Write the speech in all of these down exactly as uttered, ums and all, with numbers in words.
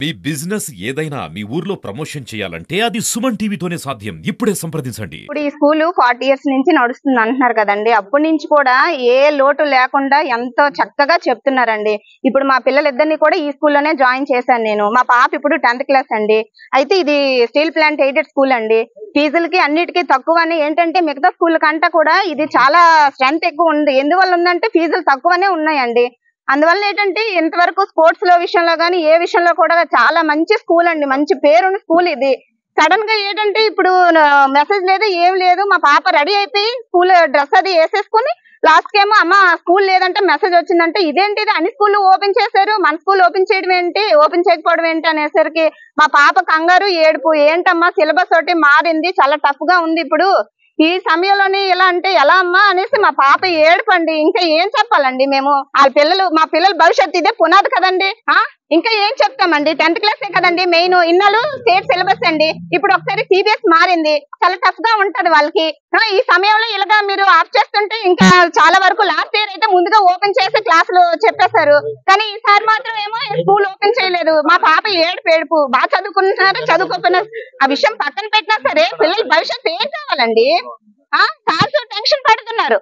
మీ business ఏదైనా మీ ఊర్లో promotion చేయాలంటే అది సుమన్ టీవీతోనే సాధ్యం. ఇప్పుడే సంప్రదించండి. ఇప్పుడు ఈ స్కూల్ ఫార్టీ ఇయర్స్ నుంచి నడుస్తుంది అంటున్నారు కదండి. అప్పటి నుంచి కూడా ఏ లోటు లేకుండా ఎంతో చక్కగా చెప్తున్నారండి. ఇప్పుడు మా పిల్లలిద్దరిని కూడా ఈ స్కూల్లోనే జాయిన్ చేశాను నేను. మా పాప ఇప్పుడు టెన్త్ క్లాస్ అండి. అయితే ఇది స్టీల్ ప్లాంట్ ఎయిడెడ్ స్కూల్ అండి. ఫీజులకి అన్నిటికీ తక్కువని, ఏంటంటే మిగతా స్కూల్ కంటే కూడా ఇది చాలా స్ట్రెంత్ ఎక్కువ ఉంది. ఎందువల్ల ఉందంటే ఫీజులు తక్కువనే ఉన్నాయండి. అందువల్ల ఏంటంటే ఇంతవరకు స్పోర్ట్స్ లో విషయంలో గానీ ఏ విషయంలో కూడా చాలా మంచి స్కూల్ అండి. మంచి పేరున్న స్కూల్ ఇది. సడన్ గా ఏంటంటే ఇప్పుడు మెసేజ్ లేదు, ఏం లేదు. మా పాప రెడీ అయిపోయి స్కూల్ డ్రెస్ అది వేసేసుకుని లాస్ట్ ఏమో అమ్మ స్కూల్ లేదంటే మెసేజ్ వచ్చిందంటే ఇదేంటి, అన్ని స్కూల్ ఓపెన్ చేశారు, మన స్కూల్ ఓపెన్ చేయడం ఏంటి, ఓపెన్ చేయకపోవడం ఏంటి అనేసరికి మా పాప కంగారు, ఏడుపు. ఏంటమ్మా సిలబస్ ఒకటి మారింది, చాలా టఫ్ గా ఉంది ఇప్పుడు ఈ సమయంలోని ఇలా అంటే ఎలా అమ్మా అనేసి మా పాప ఏడుపండి. ఇంకా ఏం చెప్పాలండి మేము? వాళ్ళ పిల్లలు, మా పిల్లల భవిష్యత్తు ఇదే పునాది కదండి. ఆ ఇంకా ఏం చెప్తామండి? టెన్త్ క్లాసే కదండి మెయిన్. ఇన్నాళ్ళు స్టేట్ సిలబస్ అండి, ఇప్పుడు ఒకసారి సిబిఎస్ మారింది, చాలా టఫ్ గా ఉంటది వాళ్ళకి. ఈ సమయంలో ఇలాగా మీరు ఆఫ్ చేస్తుంటే ఇంకా చాలా వరకు లాస్ట్ ఇయర్ అయితే ముందుగా ఓపెన్ చేసి క్లాసులు చెప్పేశారు, కానీ ఈసారి మాత్రం ఏమో స్కూల్ ఓపెన్ చేయలేదు. మా పాప ఏడుపు ఏడుపు. బాగా చదువుకుంటున్నారు, చదువుకోకపోయినా ఆ విషయం పక్కన పెట్టినా సరే పిల్లల భవిష్యత్తు ఏం కావాలండి? ఆ సార్స్ టెన్షన్ పడుతున్నారు.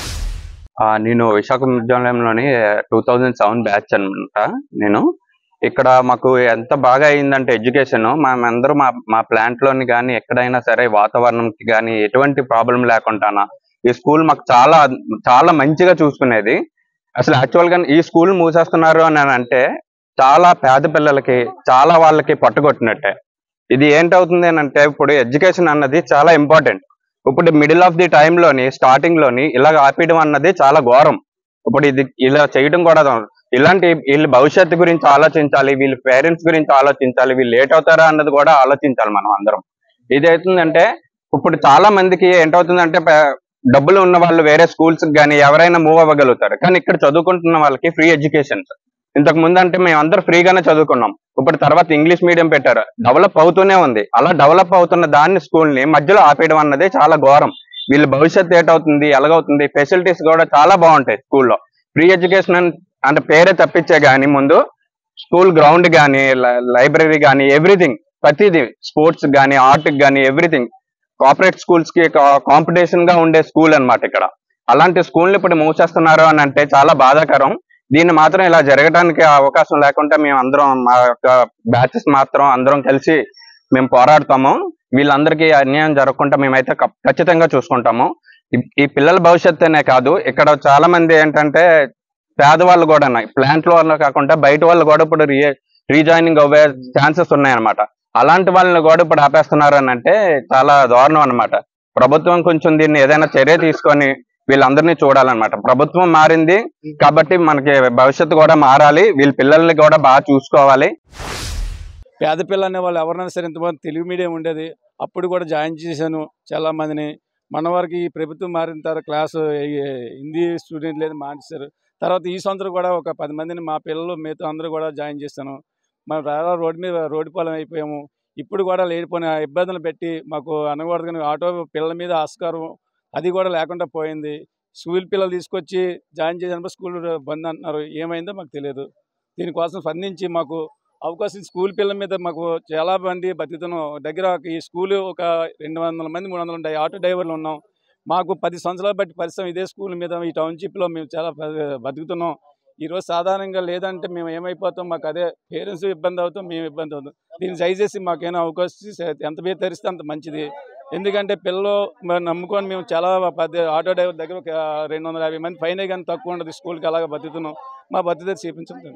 నేను విశాఖ విద్యాలయంలోని టూ థౌజండ్ సెవెన్ బ్యాచ్ అనమాట. నేను ఇక్కడ మాకు ఎంత బాగా అయిందంటే ఎడ్యుకేషన్, మేమందరూ మా మా ప్లాంట్ లోని కానీ ఎక్కడైనా సరే వాతావరణంకి కానీ ఎటువంటి ప్రాబ్లం లేకుండా ఈ స్కూల్ మాకు చాలా చాలా మంచిగా చూసుకునేది. అసలు యాక్చువల్ గా ఈ స్కూల్ మూసేస్తున్నారు అని అంటే చాలా పేద పిల్లలకి, చాలా వాళ్ళకి పట్టుకొట్టినట్టే. ఇది ఏంటవుతుంది అని అంటే ఇప్పుడు ఎడ్యుకేషన్ అన్నది చాలా ఇంపార్టెంట్. ఇప్పుడు మిడిల్ ఆఫ్ ది టైమ్ లోని స్టార్టింగ్ లోని ఇలా ఆపేయడం అన్నది చాలా ఘోరం. ఇప్పుడు ఇది ఇలా చేయడం కూడా ఇలాంటి వీళ్ళ భవిష్యత్తు గురించి ఆలోచించాలి, వీళ్ళ పేరెంట్స్ గురించి ఆలోచించాలి, వీళ్ళు లేట్ అవుతారా అన్నది కూడా ఆలోచించాలి మనం అందరం. ఇది అవుతుందంటే ఇప్పుడు చాలా మందికి ఏంటవుతుందంటే డబ్బులు ఉన్న వాళ్ళు వేరే స్కూల్స్ కానీ ఎవరైనా మూవ్ అవ్వగలుగుతారు, కానీ ఇక్కడ చదువుకుంటున్న వాళ్ళకి ఫ్రీ ఎడ్యుకేషన్. ఇంతకు ముందు అంటే మేము అందరూ ఫ్రీగానే చదువుకున్నాం. ఇప్పుడు తర్వాత ఇంగ్లీష్ మీడియం పెట్టారు, డెవలప్ అవుతూనే ఉంది. అలా డెవలప్ అవుతున్న దాన్ని స్కూల్ని మధ్యలో ఆపేయడం అన్నది చాలా ఘోరం. వీళ్ళ భవిష్యత్తు ఏటవుతుంది, ఎలాగవుతుంది? ఫెసిలిటీస్ కూడా చాలా బాగుంటాయి స్కూల్లో. ఫ్రీ ఎడ్యుకేషన్ అంటే పేరే తప్పించే కానీ ముందు స్కూల్ గ్రౌండ్ కానీ లైబ్రరీ కానీ ఎవ్రీథింగ్, ప్రతిదీ స్పోర్ట్స్ కానీ ఆర్ట్కి కానీ ఎవ్రీథింగ్ కార్పొరేట్ స్కూల్స్ కి కాంపిటీషన్ గా ఉండే స్కూల్ అనమాట ఇక్కడ. అలాంటి స్కూల్ని ఇప్పుడు మూసేస్తున్నారు అని అంటే చాలా బాధాకరం. దీన్ని మాత్రం ఇలా జరగడానికి అవకాశం లేకుండా మేము అందరం మా యొక్క బ్యాచెస్ మాత్రం అందరం కలిసి మేము పోరాడతాము. వీళ్ళందరికీ అన్యాయం జరగకుండా మేమైతే ఖచ్చితంగా చూసుకుంటాము. ఈ పిల్లల భవిష్యత్తునే కాదు, ఇక్కడ చాలా మంది ఏంటంటే పేదవాళ్ళు కూడా ప్లాంట్ లో కాకుండా బయట వాళ్ళు కూడా ఇప్పుడు రీ రీజాయినింగ్ అవ్వే ఛాన్సెస్ ఉన్నాయన్నమాట. అలాంటి వాళ్ళని కూడా ఇప్పుడు ఆపేస్తున్నారు అని అంటే చాలా దారుణం అనమాట. ప్రభుత్వం కొంచెం దీన్ని ఏదైనా చర్య తీసుకొని వీళ్ళందరినీ చూడాలన్నమాట. ప్రభుత్వం మారింది కాబట్టి మనకి భవిష్యత్తు కూడా మారాలి, వీళ్ళ పిల్లల్ని కూడా బాగా చూసుకోవాలి. పేద పిల్లలు అనే వాళ్ళు ఎవరైనా సరే, ఇంతమంది తెలుగు మీడియం ఉండేది, అప్పుడు కూడా జాయిన్ చేశాను చాలా మందిని. మన వారికి ఈ ప్రభుత్వం మారిన తర్వాత క్లాసు హిందీ స్టూడెంట్ లేదు మానేశారు. తర్వాత ఈ సంవత్సరం కూడా ఒక పది మందిని మా పిల్లలు మిగతా అందరూ కూడా జాయిన్ చేశాను. మనం రాలా రోడ్డు మీద రోడ్డు పాలన అయిపోయాము. ఇప్పుడు కూడా లేనిపోయిన ఇబ్బందులు పెట్టి మాకు అనకూడదు, కానీ ఆటో పిల్లల మీద ఆస్కారం అది కూడా లేకుండా పోయింది. స్కూల్ పిల్లలు తీసుకొచ్చి జాయిన్ చేసినప్పుడు స్కూల్ బంద్ అంటున్నారు, ఏమైందో మాకు తెలియదు. దీనికోసం స్పందించి మాకు అవకాశం స్కూల్ పిల్లల మీద మాకు చాలా మంది బతుకుతున్నాం. దగ్గర ఈ స్కూలు ఒక రెండు వందల మంది మూడు వందల ఉంటాయి ఆటో డ్రైవర్లు ఉన్నాం. మాకు పది సంవత్సరాలు బట్టి పరిశ్రమ ఇదే స్కూల్ మీద ఈ టౌన్షిప్లో మేము చాలా బతుకుతున్నాం. ఈరోజు సాధారణంగా లేదంటే మేము ఏమైపోతాం, మాకు అదే పేరెంట్స్ ఇబ్బంది అవుతాం, మేము ఇబ్బంది అవుతాం. దీన్ని దయచేసి మాకేమైనా అవకాశం ఎంత పేరు తెరిస్తే అంత మంచిది. ఎందుకంటే పిల్లలు నమ్ముకొని మేము చాలా పది ఆటో డ్రైవర్ దగ్గర ఒక రెండు వందల యాభై మంది పైన కానీ తక్కువ ఉండదు స్కూల్కి, అలాగే బతుకుతున్నాం. మా బతుకుతే చూపించండి.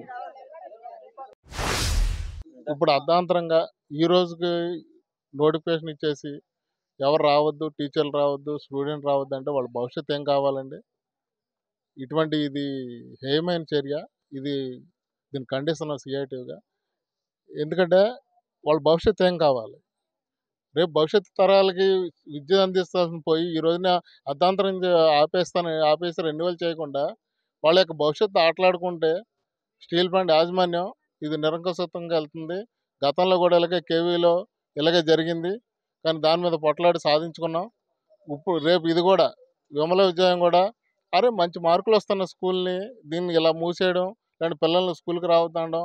ఇప్పుడు అర్ధాంతరంగా ఈ రోజుకి నోటిఫికేషన్ ఇచ్చేసి ఎవరు రావద్దు, టీచర్లు రావద్దు, స్టూడెంట్ రావద్దు అంటే వాళ్ళ భవిష్యత్తు ఏం కావాలండి? ఇటువంటి ఇది హేయమైన చర్య. ఇది దీని కండిషన్ సిఐటివ్గా. ఎందుకంటే వాళ్ళ భవిష్యత్తు ఏం కావాలి? రేపు భవిష్యత్తు తరాలకి విద్య అందిస్తాల్సిన పోయి ఈ రోజున అర్ధాంతరం ఆపేస్తాను ఆపేసి రెన్యువల్ చేయకుండా వాళ్ళ యొక్క భవిష్యత్తు ఆటలాడుకుంటే స్టీల్ ప్లాంట్ యాజమాన్యం ఇది నిరంకుశత్వంగా వెళ్తుంది. గతంలో కూడా ఇలాగే కేవీలో ఇలాగే జరిగింది, కానీ దాని మీద పొట్లాడి సాధించుకున్నాం. ఇప్పుడు రేపు ఇది కూడా విమల విజయం కూడా అరే మంచి మార్కులు వస్తున్న స్కూల్ని దీన్ని ఇలా మూసేయడం, లేదంటే పిల్లల్ని స్కూల్కి రావద్దండం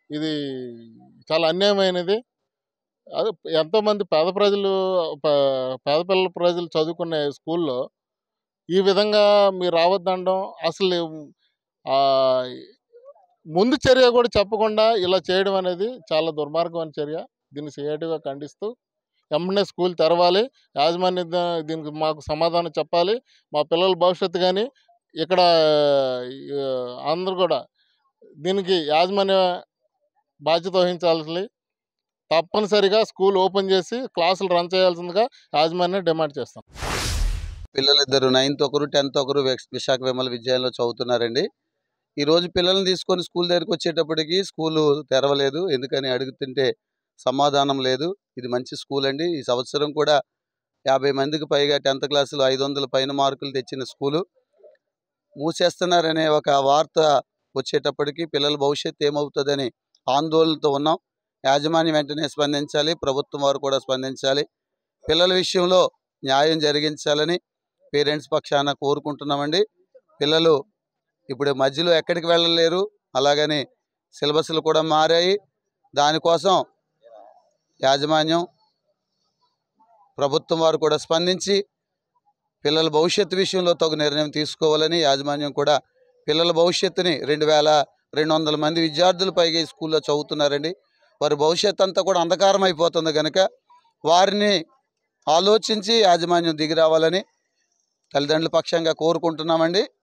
ఇది చాలా అన్యాయమైనది. అది ఎంతోమంది పేద ప్రజలు ప- పేద పిల్లల ప్రజలు చదువుకునే స్కూల్లో ఈ విధంగా మీరు రావద్దనడం అసలు ఆ, ముందు చర్య కూడా చెప్పకుండా ఇలా చేయడం అనేది చాలా దుర్మార్గమైన చర్య. దీన్ని సిఐటిగా ఖండిస్తూ వెంటనే స్కూల్ తెరవాలి. యాజమాన్యం దా- దీనికి మాకు సమాధానం చెప్పాలి. మా పిల్లల భవిష్యత్తు కానీ ఇక్కడ ఆ, అందరూ కూడా దీనికి యాజమాన్య బాధ్యత వహించాల్సి తప్పనిసరిగా స్కూల్ ఓపెన్ చేసి క్లాసులు రన్ చేయాల్సిందిగా యాజమాన్యం డిమాండ్ చేస్తాం. పిల్లలిద్దరు నైన్త్ ఒకరు టెన్త్ ఒకరు విశ- విశాఖ విమల విద్యాలయంలో చదువుతున్నారండి. ఈరోజు పిల్లల్ని తీసుకొని స్కూల్ దగ్గరికి వచ్చేటప్పటికి స్కూలు తెరవలేదు. ఎందుకని అడుగుతుంటే సమాధానం లేదు. ఇది మంచి స్కూల్ అండి. ఈ సంవత్సరం కూడా యాభై మందికి పైగా టెన్త్ క్లాసులో ఐదు వందల పైన మార్కులు తెచ్చిన స్కూలు మూసేస్తున్నారనే ఒక వార్త వచ్చేటప్పటికి పిల్లల భవిష్యత్తు ఏమవుతుందని ఆందోళనతో ఉన్నాం. యాజమాన్యం వెంటనే స్పందించాలి. ప్రభుత్వం వారు కూడా స్పందించాలి. పిల్లల విషయంలో న్యాయం జరిగించాలని పేరెంట్స్ పక్షాన కోరుకుంటున్నామండి. పిల్లలు ఇప్పుడు మధ్యలో ఎక్కడికి వెళ్ళలేరు. అలాగని సిలబస్లు కూడా మారాయి. దానికోసం యాజమాన్యం ప్రభుత్వం వారు కూడా స్పందించి పిల్లల భవిష్యత్తు విషయంలో తగు నిర్ణయం తీసుకోవాలని యాజమాన్యం కూడా పిల్లల భవిష్యత్తుని రెండు వేల రెండు వందల మంది విద్యార్థులు పైగా ఈ స్కూల్లో చదువుతున్నారండి. వారి భవిష్యత్తు అంతా కూడా అంధకారం అయిపోతుంది కనుక వారిని ఆలోచించి యాజమాన్యం దిగి రావాలని తల్లిదండ్రుల పక్షంగా కోరుకుంటున్నామండి.